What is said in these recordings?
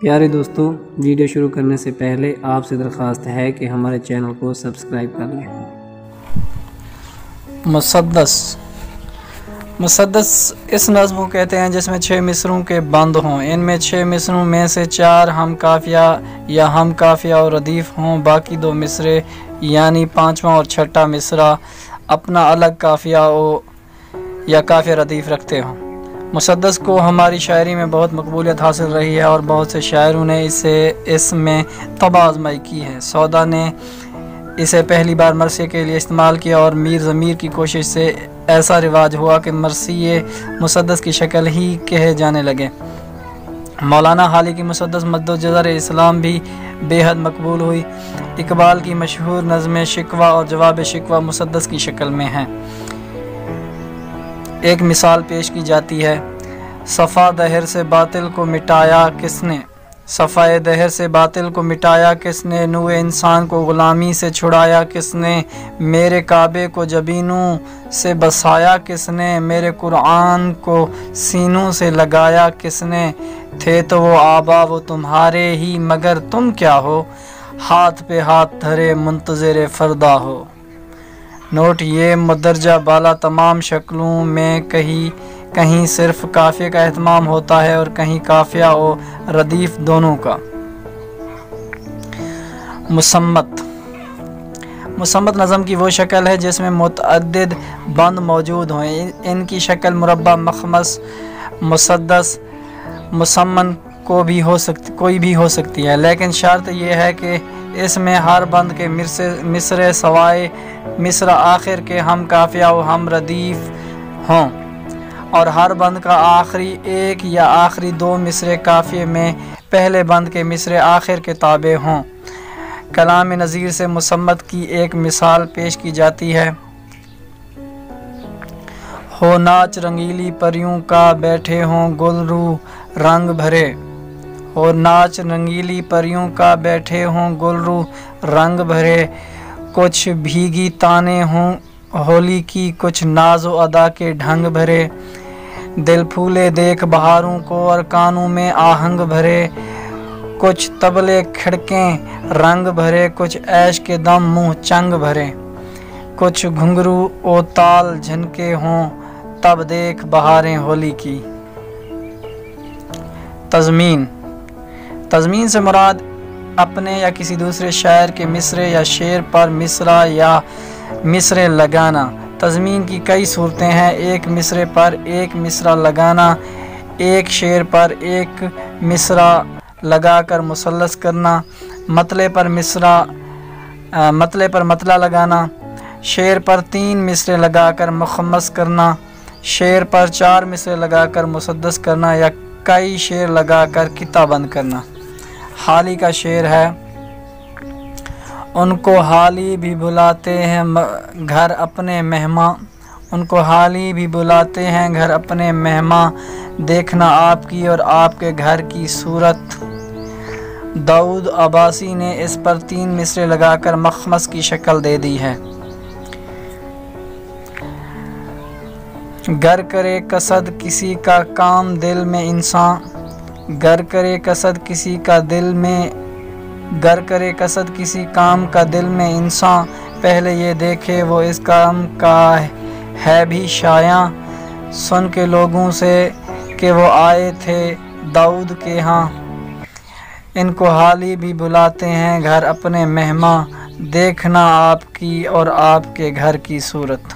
پیارے دوستوں، ویڈیو شروع کرنے سے پہلے آپ سے درخواست ہے کہ ہمارے چینل کو سبسکرائب کر لیں۔ مسدس اس نظم کو کہتے ہیں جس میں 6 مصروں کے بند ہوں۔ ان میں 6 مصروں میں سے 4 ہم قافیہ یا ہم قافیہ اور ردیف ہوں، باقی 2 مصرے یعنی 5واں اور 6واں مصرع اپنا الگ قافیہ یا قافیہ ردیف رکھتے ہوں۔ مسدس کو ہماری شاعری میں بہت مقبولیت حاصل رہی ہے اور بہت سے شاعروں نے اس میں طبع آزمائی کی ہے۔ سودا نے اسے پہلی بار مرثیے کے لیے استعمال کیا اور میر ضمیر کی کوشش سے ایسا رواج ہوا کہ مرثیے مسدس کی شکل ہی کہے جانے لگے۔ مولانا حالی کی مسدس مد و جزر اسلام بھی بے حد مقبول ہوئی۔ اقبال کی مشہور نظم شکوہ اور جواب شکوہ مسدس کی شکل میں ہیں۔ ایک مثال پیش کی جاتی ہے: صفا دہر سے باطل کو مٹایا کس نے، صفائے دہر سے باطل کو مٹایا کس نے، نوع انسان کو غلامی سے چھڑایا کس نے، میرے کعبے کو جبینوں سے بسایا کس نے، میرے قرآن کو سینوں سے لگایا کس نے، تھے تو وہ آبا وہ تمہارے ہی مگر تم کیا ہو، ہاتھ پہ ہاتھ دھرے منتظر فردا ہو۔ نوٹ: یہ مدرجہ بالا تمام شکلوں میں کہیں صرف قافیے کا اہتمام ہوتا ہے اور کہیں قافیہ اور ردیف دونوں کا۔ مصمت نظم کی وہ شکل ہے جس میں متعدد بند موجود ہوں۔ ان کی شکل مربع، مخمس، مسدس، مسمن کوئی بھی ہو سکتی ہے، لیکن شرط یہ ہے کہ اس میں ہر بند کے مصرے سوائے مصرع آخر کے ہم قافیہ و ہم ردیف ہوں، اور ہر بند کا آخری ایک یا آخری 2 مصرے قافیے میں پہلے بند کے مصرے آخر کے تابع ہوں۔ کلام نظیر سے مصمت کی ایک مثال پیش کی جاتی ہے: ہو ناچ رنگیلی پریوں کا بیٹھے ہوں گل رو رنگ بھرے، ہو ناچ رنگیلی پریوں کا بیٹھے ہوں گل رو رنگ بھرے، کچھ بھیگی تانے ہوں ہولی کی، کچھ ناز و ادا کے ڈھنگ بھرے، دل پھولے دیکھ بہاروں کو اور کانوں میں آہنگ بھرے، کچھ طبلے کھڑکیں رنگ بھرے، کچھ عیش کے دم منہ چنگ بھرے، کچھ گھنگرو و تال جھنکے ہوں تب دیکھ بہاریں ہولی کی۔ تضمین سے مراد اپنے یا کسی دوسرے شاعر کے مصرے یا شعر پر مصرع یا مصرے لگانا۔ تضمین کی کئی صورتیں ہیں: ایک مصرے پر ایک مصرع لگانا، ایک شعر پر ایک مصرع لگا کر مثلث کرنا، مطلع پر مطلع لگانا، شعر پر 3 مصرے لگا کر مخمس کرنا، شعر پر 4 مصرے لگا کر مسدس کرنا، یا کئی شعر لگا کر قطعہ بند کرنا۔ حالی کا شعر ہے: ان کو حالی بھی بلاتے ہیں گھر اپنے مہماں، ان کو حالی بھی بلاتے ہیں گھر اپنے مہماں، دیکھنا آپ کی اور آپ کے گھر کی صورت۔ داؤد عباسی نے اس پر 3 مصرے لگا کر مخمس کی شکل دے دی ہے: گر کرے قصد کسی کا کام دل میں انسان، گر کرے قصد کسی کام کا دل میں انسان، پہلے یہ دیکھے وہ اس کام کا ہے بھی شایاں، سن کے لوگوں سے کہ وہ آئے تھے داؤد کے ہاں، ان کو حالی بھی بلاتے ہیں گھر اپنے مہماں، دیکھنا آپ کی اور آپ کے گھر کی صورت۔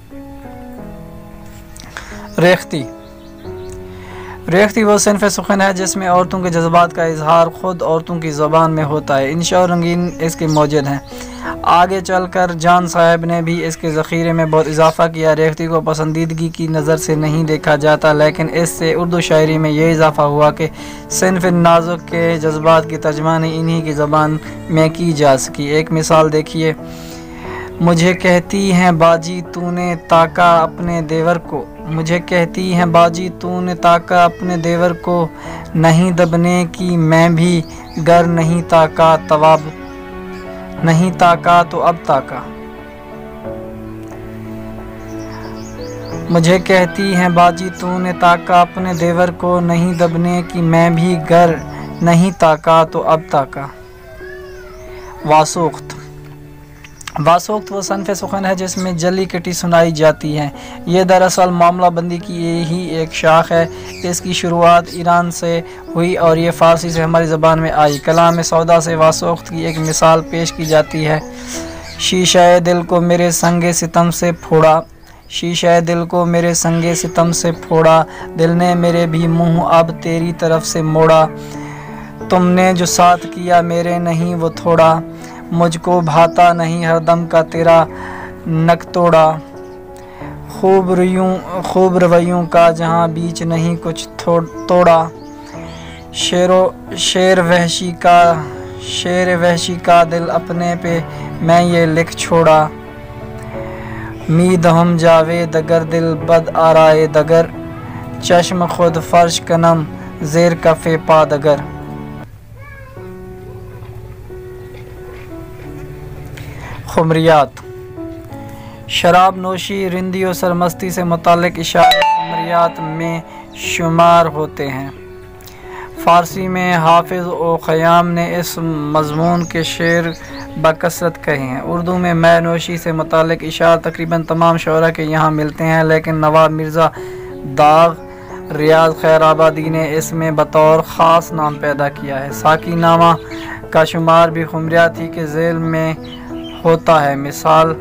ریختہ وہ صنف سخن ہے جس میں عورتوں کے جذبات کا اظہار خود عورتوں کی زبان میں ہوتا ہے۔ انشاء و رنگین اس کے موجد ہیں۔ آگے چل کر جان صاحب نے بھی اس کے ذخیرے میں بہت اضافہ کیا۔ ریختہ کو پسندیدگی کی نظر سے نہیں دیکھا جاتا، لیکن اس سے اردو شاعری میں یہ اضافہ ہوا کہ صنف نازک کے جذبات کی ترجمانی انہی کی زبان میں کی جا سکی۔ ایک مثال دیکھیے: مجھے کہتی ہیں باجی تو نے تاکا اپنے دیور کو، مجھے کہتی ہیں باجی تو نے تاکا اپنے دیور کو، نہیں دبنے کی میں بھی گر نہیں تاکا تو اب تاکا۔ مجھے کہتی ہیں باجی تو نے تاکا اپنے دیور کو، نہیں دبنے کی میں بھی گر नहीं ताका तो अब ताका। वासूख्त। वासूख्त वो सनफ़ सुखन है जिसमें जली कटी सुनाई जाती है। ये दरअसल मामला बंदी की यही एक शाख है। इसकी शुरुआत ईरान से हुई और ये फ़ारसी से हमारी ज़बान में आई। कलाम सौदा से वासूख्त की एक मिसाल पेश की जाती है। शीशे दिल को मेरे संगे सितम से फोड़ा, शीशे दिल को मेरे संगे सितम से फोड़ा, दिल ने मेरे भी मुँह अब तेरी तरफ से मोड़ा। तुमने जो साथ किया मेरे नहीं वो थोड़ा, मुझको भाता नहीं हरदम का तेरा नक तोड़ा। खूब रवैयों का जहाँ बीच नहीं कुछ तोड़ा, शेर वहशी का दिल अपने पे मैं ये लिख छोड़ा। मीद हम जावे दगर दिल बद आराए दगर, चश्म खुद फर्श कनम ज़ेर कफ़े पा दगर। खुमरियात। शराब नोशी, रिंदी और सरमस्ती से मुताल्लिक़ इशारे खुमरियात में शुमार होते हैं। फ़ारसी में हाफिज़ और ख़याम ने इस मज़मून के शेर बकसरत कहे हैं। उर्दू में मै नोशी से मुताल्लिक़ इशार तकरीबन तमाम शोरा के यहाँ मिलते हैं, लेकिन नवाब मिर्ज़ा दाग रियाज़ खैराबादी ने इसमें बतौर ख़ास नाम पैदा किया है। साकी नामा का शुमार भी खुमरियात ही के ज़ेल में होता है। मिसाल,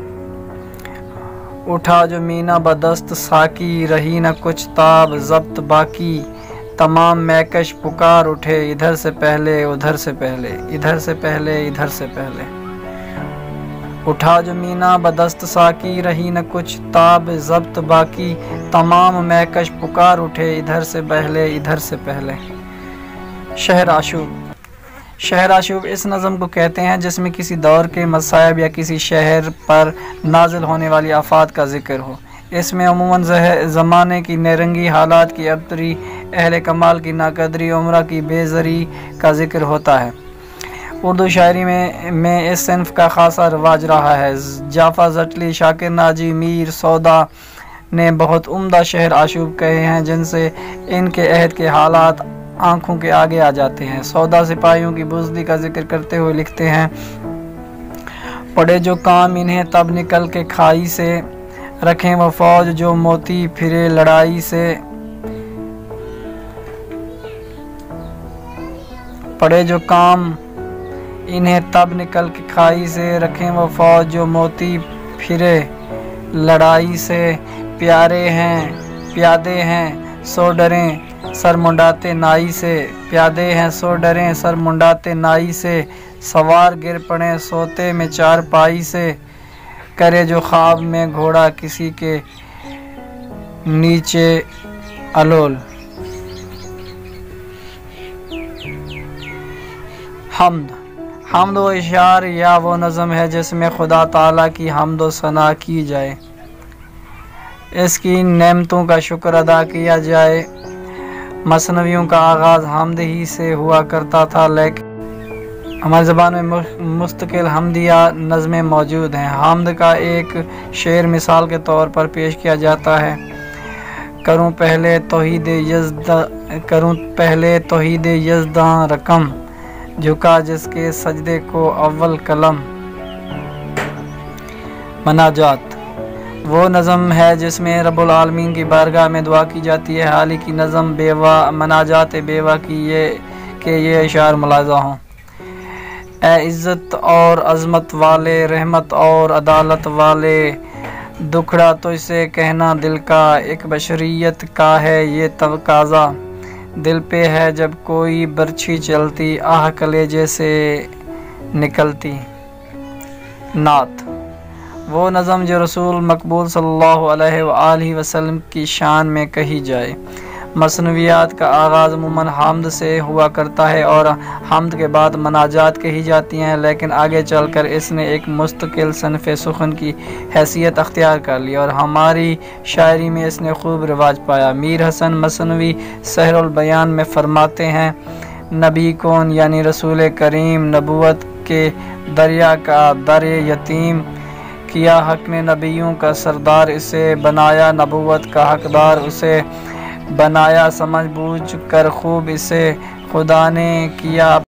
उठा जो मीना बदस्त साकी, रही न कुछ ताब ज़ब्त बाकी, तमाम मैकश पुकार उठे, इधर से पहले उधर से पहले, इधर से पहले इधर से पहले। उठा जो मीना बदस्त साकी, रही न कुछ ताब ज़ब्त बाकी, तमाम मैकश पुकार उठे, इधर से पहले इधर से पहले। शहर आशूब। शहर आशूब इस नज़म को कहते हैं जिसमें किसी दौर के मसाइब या किसी शहर पर नाजिल होने वाली आफात का ज़िक्र हो। इसमें अमूमन ज़माने की नेरंगी, हालात की अबतरी, अहले कमाल की नाकदरी, उम्रा की बेज़री का ज़िक्र होता है। उर्दू शायरी में इस सिन्फ का ख़ासा रवाज रहा है। जाफ़ा जटली, शाकिर नाजी, मीर सौदा ने बहुत उम्दा शहर आशूब कहे हैं जिनसे इनके अहद के हालात आँखों के आगे आ जाते हैं। सौदा सिपाहियों की बुज़दी का जिक्र करते हुए लिखते हैं, पड़े जो काम इन्हें तब निकल के खाई से, रखें वो फौज जो मोती फिरे लड़ाई से। पड़े जो काम इन्हें तब निकल के खाई से, रखें वो फौज जो मोती फिरे लड़ाई से। प्यादे हैं सो डरें सर मुंडाते नाई से, प्यादे हैं सो डरें सर मुंडाते नाई से। सवार गिर पड़े सोते में चार पाई से, करे जो ख्वाब में घोड़ा किसी के नीचे अलोल। हम्द व इशार या वो नज़म है जिसमें खुदा ताला की हम्द व सना की जाए, इसकी नेमतों का शुक्र अदा किया जाए। मसनवियों का आगाज़ हम्द ही से हुआ करता था, लेकिन हमारी ज़बान में मुस्तकिल हम्दिया नज़में मौजूद हैं। हम्द का एक शेर मिसाल के तौर पर पेश किया जाता है, करूँ पहले तौहीद यज़दां रकम, झुका जिसके सजदे को अव्वल कलम। मनाजात वो नज़म है जिसमें रब्बुल आलमीन की बारगाह में दुआ की जाती है। हाल ही की नज़म बेवा मनाजात बेवा की ये इशार मुलाज़ा हों। ए इज़्ज़त और अज़मत वाले, रहमत और अदालत वाले, दुखड़ा तो इसे कहना दिल का, एक बशरियत का है ये तकाज़ा। दिल पे है जब कोई बरछी चलती, आह कलेजे से निकलती। नात वो नज़म जो रसूल मकबूल सल्लल्लाहु अलैहि वसल्लम की शान में कही जाए। मसनवियात का आगाज़ अमूमन हम्द से हुआ करता है और हम्द के बाद मनाजात कही जाती हैं, लेकिन आगे चलकर इसने एक मुस्तकिल सनफ़ सुखन की हैसियत अख्तियार कर ली और हमारी शायरी में इसने खूब रिवाज पाया। मीर हसन मसनवी सहरुल बयान में फरमाते हैं, नबी कौन यानी रसूल करीम, नबूवत के दरिया का दर यतीम किया, हक ने नबियों का सरदार इसे बनाया, नबूवत का हकदार उसे बनाया, समझ बूझ कर खूब इसे خدا نے کیا